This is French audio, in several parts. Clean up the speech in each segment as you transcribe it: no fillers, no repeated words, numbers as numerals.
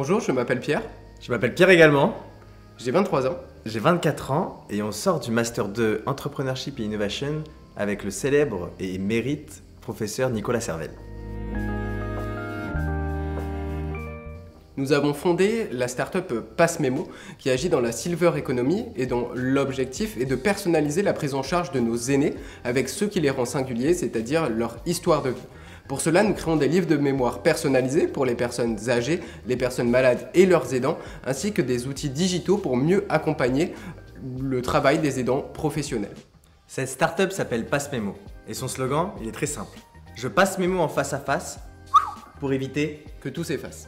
Bonjour, je m'appelle Pierre, Je m'appelle Pierre également, j'ai 23 ans. j'ai 24 ans et on sort du Master 2 Entrepreneurship et Innovation avec le célèbre et émérite professeur Nicolas Servel. Nous avons fondé la startup PassMemo qui agit dans la Silver Economy et dont l'objectif est de personnaliser la prise en charge de nos aînés avec ce qui les rend singuliers, c'est-à-dire leur histoire de vie. Pour cela, nous créons des livres de mémoire personnalisés pour les personnes âgées, les personnes malades et leurs aidants, ainsi que des outils digitaux pour mieux accompagner le travail des aidants professionnels. Cette startup s'appelle PassMemo et son slogan, il est très simple. Je passe mes mots en face à face pour éviter. Que tout s'efface.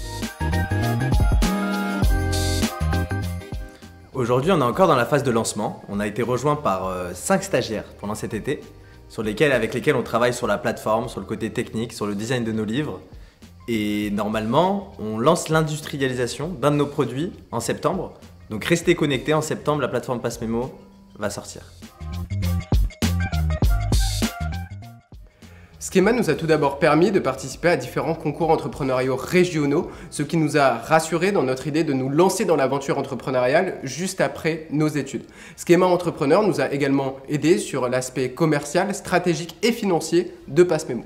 Aujourd'hui, on est encore dans la phase de lancement. On a été rejoint par 5 stagiaires pendant cet été, avec lesquels on travaille sur la plateforme, sur le côté technique, sur le design de nos livres. Et normalement, on lance l'industrialisation d'un de nos produits en septembre. Donc restez connectés, en septembre, la plateforme PassMemo va sortir. Schema nous a tout d'abord permis de participer à différents concours entrepreneuriaux régionaux, ce qui nous a rassurés dans notre idée de nous lancer dans l'aventure entrepreneuriale juste après nos études. Schema Entrepreneur nous a également aidés sur l'aspect commercial, stratégique et financier de PassMemo.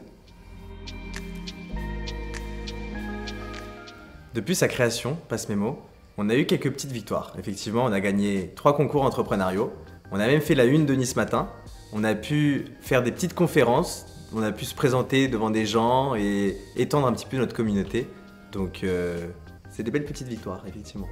Depuis sa création, PassMemo, on a eu quelques petites victoires. Effectivement, on a gagné 3 concours entrepreneuriaux. On a même fait la une de Nice Matin. On a pu faire des petites conférences. On a pu se présenter devant des gens et étendre un petit peu notre communauté. Donc, c'est des belles petites victoires, effectivement.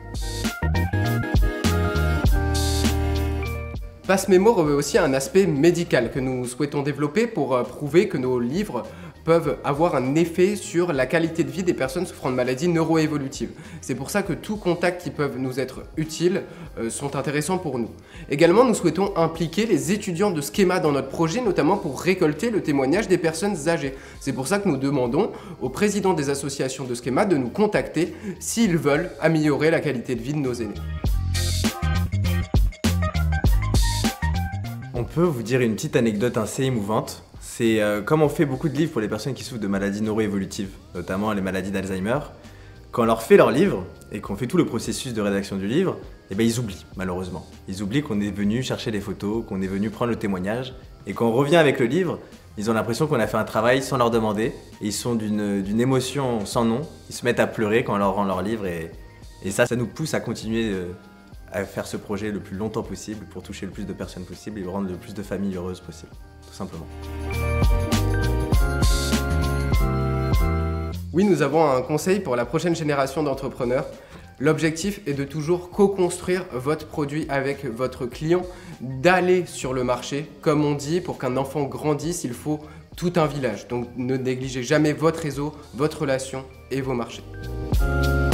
PassMemo revêt aussi un aspect médical que nous souhaitons développer pour prouver que nos livres peuvent avoir un effet sur la qualité de vie des personnes souffrant de maladies neuroévolutives. C'est pour ça que tout contact qui peuvent nous être utiles sont intéressants pour nous. Également, nous souhaitons impliquer les étudiants de Schema dans notre projet, notamment pour récolter le témoignage des personnes âgées. C'est pour ça que nous demandons aux présidents des associations de Schema de nous contacter s'ils veulent améliorer la qualité de vie de nos aînés. On peut vous dire une petite anecdote assez émouvante. C'est comme on fait beaucoup de livres pour les personnes qui souffrent de maladies neuroévolutives, notamment les maladies d'Alzheimer. Quand on leur fait leur livre et qu'on fait tout le processus de rédaction du livre, eh ben ils oublient malheureusement. Ils oublient qu'on est venu chercher des photos, qu'on est venu prendre le témoignage. Et quand on revient avec le livre, ils ont l'impression qu'on a fait un travail sans leur demander. Et ils sont d'une émotion sans nom. Ils se mettent à pleurer quand on leur rend leur livre. Et ça nous pousse à continuer à faire ce projet le plus longtemps possible pour toucher le plus de personnes possible et rendre le plus de familles heureuses possible, tout simplement. Oui, nous avons un conseil pour la prochaine génération d'entrepreneurs. L'objectif est de toujours co-construire votre produit avec votre client, d'aller sur le marché. Comme on dit, pour qu'un enfant grandisse, il faut tout un village. Donc ne négligez jamais votre réseau, votre relation et vos marchés.